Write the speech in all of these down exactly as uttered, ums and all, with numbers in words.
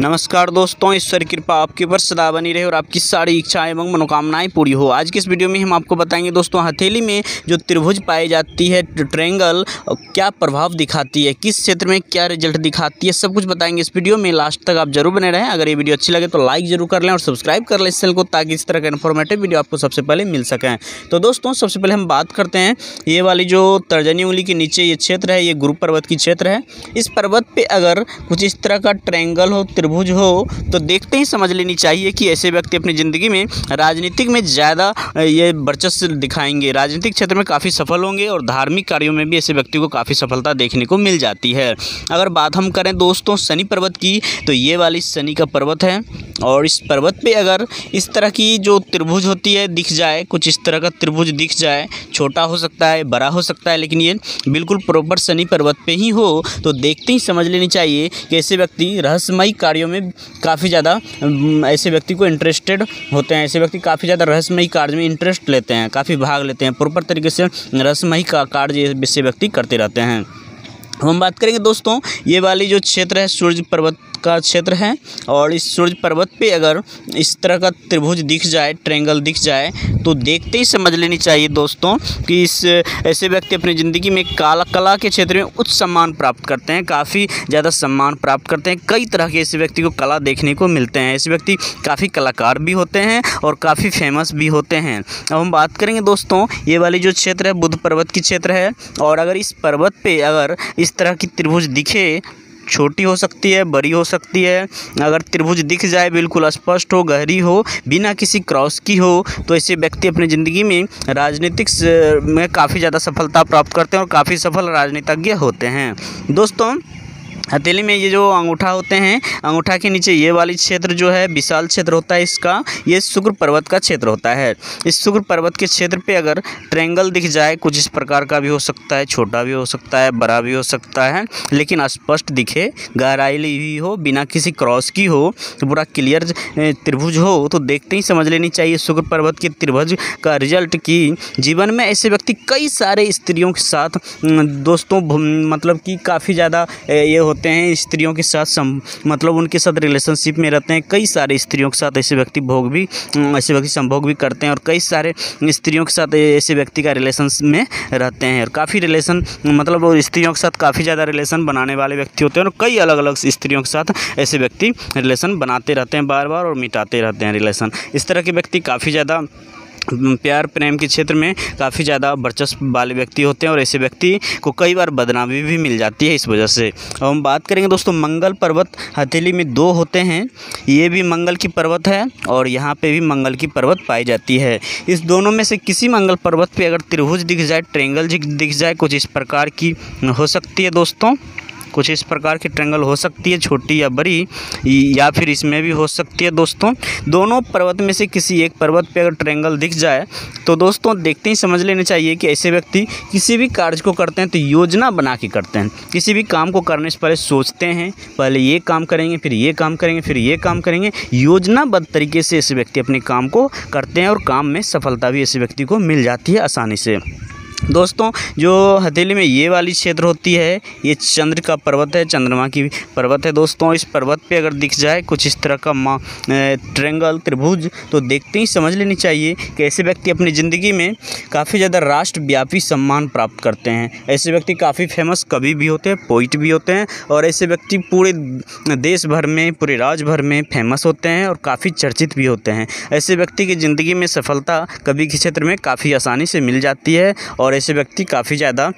नमस्कार दोस्तों, ईश्वर की कृपा आपके ऊपर सदा बनी रहे और आपकी सारी इच्छाएं एवं मनोकामनाएं पूरी हो। आज की इस वीडियो में हम आपको बताएंगे दोस्तों, हथेली में जो त्रिभुज पाई जाती है, ट्रायंगल, क्या प्रभाव दिखाती है, किस क्षेत्र में क्या रिजल्ट दिखाती है, सब कुछ बताएंगे इस वीडियो में। लास्ट तक आप जरूर बने रहें। अगर ये वीडियो अच्छी लगे तो लाइक जरूर कर लें और सब्सक्राइब कर लें इस चैनल को, ताकि इस तरह का इन्फॉर्मेटिव वीडियो आपको सबसे पहले मिल सकें। तो दोस्तों, सबसे पहले हम बात करते हैं, ये वाली जो तर्जनी उंगली के नीचे ये क्षेत्र है, ये गुरु पर्वत की क्षेत्र है। इस पर्वत पर अगर कुछ इस तरह का ट्रायंगल हो, त्रिभुज हो, तो देखते ही समझ लेनी चाहिए कि ऐसे व्यक्ति अपनी ज़िंदगी में राजनीतिक में ज़्यादा ये वर्चस्व दिखाएंगे, राजनीतिक क्षेत्र में काफ़ी सफल होंगे और धार्मिक कार्यों में भी ऐसे व्यक्ति को काफ़ी सफलता देखने को मिल जाती है। अगर बात हम करें दोस्तों शनि पर्वत की, तो ये वाली शनि का पर्वत है और इस पर्वत पे अगर इस तरह की जो त्रिभुज होती है दिख जाए, कुछ इस तरह का त्रिभुज दिख जाए, छोटा हो सकता है, बड़ा हो सकता है, लेकिन ये बिल्कुल प्रॉपर शनि पर्वत पे ही हो, तो देखते ही समझ लेनी चाहिए कि ऐसे व्यक्ति रहस्यमयी कार्यों में काफ़ी ज़्यादा ऐसे व्यक्ति को इंटरेस्टेड होते हैं। ऐसे व्यक्ति काफ़ी ज़्यादा रहस्यमयी कार्य में इंटरेस्ट लेते हैं, काफ़ी भाग लेते हैं, प्रॉपर तरीके से रहस्यमयी का कार्य ऐसे व्यक्ति करते रहते हैं। हम बात करेंगे दोस्तों, ये वाली जो क्षेत्र है सूर्य पर्वत का क्षेत्र है और इस सूर्य पर्वत पे अगर इस तरह का त्रिभुज दिख जाए, ट्रायंगल दिख जाए, तो देखते ही समझ लेनी चाहिए दोस्तों कि इस ऐसे व्यक्ति अपनी ज़िंदगी में कला कला के क्षेत्र में उच्च सम्मान प्राप्त करते हैं, काफ़ी ज़्यादा सम्मान प्राप्त करते हैं। कई तरह के ऐसे व्यक्ति को कला देखने को मिलते हैं। ऐसे व्यक्ति काफ़ी कलाकार भी होते हैं और काफ़ी फेमस भी होते हैं। अब हम बात करेंगे दोस्तों, ये वाली जो क्षेत्र है बुध पर्वत की क्षेत्र है और अगर इस पर्वत पर अगर इस तरह की त्रिभुज दिखे, छोटी हो सकती है, बड़ी हो सकती है, अगर त्रिभुज दिख जाए, बिल्कुल स्पष्ट हो, गहरी हो, बिना किसी क्रॉस की हो, तो ऐसे व्यक्ति अपनी ज़िंदगी में राजनीतिक में काफ़ी ज़्यादा सफलता प्राप्त करते हैं और काफ़ी सफल राजनीतिज्ञ होते हैं। दोस्तों, हथेली में ये जो अंगूठा होते हैं, अंगूठा के नीचे ये वाली क्षेत्र जो है विशाल क्षेत्र होता है इसका, ये शुक्र पर्वत का क्षेत्र होता है। इस शुक्र पर्वत के क्षेत्र पे अगर ट्रायंगल दिख जाए, कुछ इस प्रकार का भी हो सकता है, छोटा भी हो सकता है, बड़ा भी हो सकता है, लेकिन स्पष्ट दिखे, गहराई हुई हो, बिना किसी क्रॉस की हो, तो पूरा क्लियर त्रिभुज हो, तो देखते ही समझ लेनी चाहिए शुक्र पर्वत के त्रिभुज का रिजल्ट कि जीवन में ऐसे व्यक्ति कई सारे स्त्रियों के साथ दोस्तों मतलब कि काफ़ी ज़्यादा ये होते हैं, स्त्रियों के साथ सम मतलब उनके साथ रिलेशनशिप में रहते हैं। कई सारे स्त्रियों के साथ ऐसे व्यक्ति भोग भी ऐसे व्यक्ति संभोग भी करते हैं और कई सारे स्त्रियों के साथ ऐसे व्यक्ति का रिलेशन में रहते हैं और काफ़ी रिलेशन मतलब वो स्त्रियों के साथ काफ़ी ज़्यादा रिलेशन बनाने वाले व्यक्ति होते हैं और कई अलग अलग स्त्रियों के साथ ऐसे व्यक्ति रिलेशन बनाते रहते हैं बार बार और मिटाते रहते हैं रिलेशन। इस तरह के व्यक्ति काफ़ी ज़्यादा प्यार प्रेम के क्षेत्र में काफ़ी ज़्यादा वर्चस्व वाले व्यक्ति होते हैं और ऐसे व्यक्ति को कई बार बदनामी भी मिल जाती है इस वजह से। अब हम बात करेंगे दोस्तों, मंगल पर्वत हथेली में दो होते हैं, ये भी मंगल की पर्वत है और यहाँ पे भी मंगल की पर्वत पाई जाती है। इस दोनों में से किसी मंगल पर्वत पे अगर त्रिभुज दिख जाए, ट्रायंगल दिख जाए, कुछ इस प्रकार की हो सकती है दोस्तों, कुछ इस प्रकार की ट्रायंगल हो सकती है, छोटी या बड़ी, या फिर इसमें भी हो सकती है दोस्तों। दोनों पर्वत में से किसी एक पर्वत पे अगर ट्रायंगल दिख जाए, तो दोस्तों देखते ही समझ लेना चाहिए कि ऐसे व्यक्ति किसी भी कार्य को करते हैं तो योजना बना के करते हैं। किसी भी काम को करने से पहले सोचते हैं, पहले ये काम करेंगे, फिर ये काम करेंगे, फिर ये काम करेंगे। योजनाबद्ध तरीके से ऐसे व्यक्ति अपने काम को करते हैं और काम में सफलता भी ऐसे व्यक्ति को मिल जाती है आसानी से। दोस्तों, जो हथेली में ये वाली क्षेत्र होती है, ये चंद्र का पर्वत है, चंद्रमा की पर्वत है दोस्तों। इस पर्वत पे अगर दिख जाए कुछ इस तरह का मा ट्रायंगल त्रिभुज, तो देखते ही समझ लेनी चाहिए कि ऐसे व्यक्ति अपनी ज़िंदगी में काफ़ी ज़्यादा राष्ट्रव्यापी सम्मान प्राप्त करते हैं। ऐसे व्यक्ति काफ़ी फेमस कवि भी होते हैं, पोइट भी होते हैं और ऐसे व्यक्ति पूरे देश भर में, पूरे राज्य भर में फेमस होते हैं और काफ़ी चर्चित भी होते हैं। ऐसे व्यक्ति की ज़िंदगी में सफलता कवि के क्षेत्र में काफ़ी आसानी से मिल जाती है और ऐसे व्यक्ति काफ़ी ज़्यादा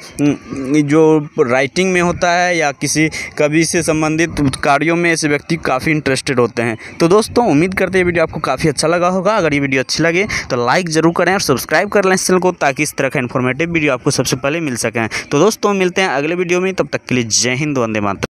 जो राइटिंग में होता है या किसी कवि से संबंधित कार्यों में ऐसे व्यक्ति काफ़ी इंटरेस्टेड होते हैं। तो दोस्तों, उम्मीद करते हैं वीडियो आपको काफ़ी अच्छा लगा होगा। अगर ये वीडियो अच्छी लगे तो लाइक ज़रूर करें और सब्सक्राइब कर लें इस चैनल को, ताकि इस तरह का इन्फॉर्मेटिव वीडियो आपको सबसे पहले मिल सकें। तो दोस्तों, मिलते हैं अगले वीडियो में, तब तक के लिए जय हिंद, वंदे मातरम।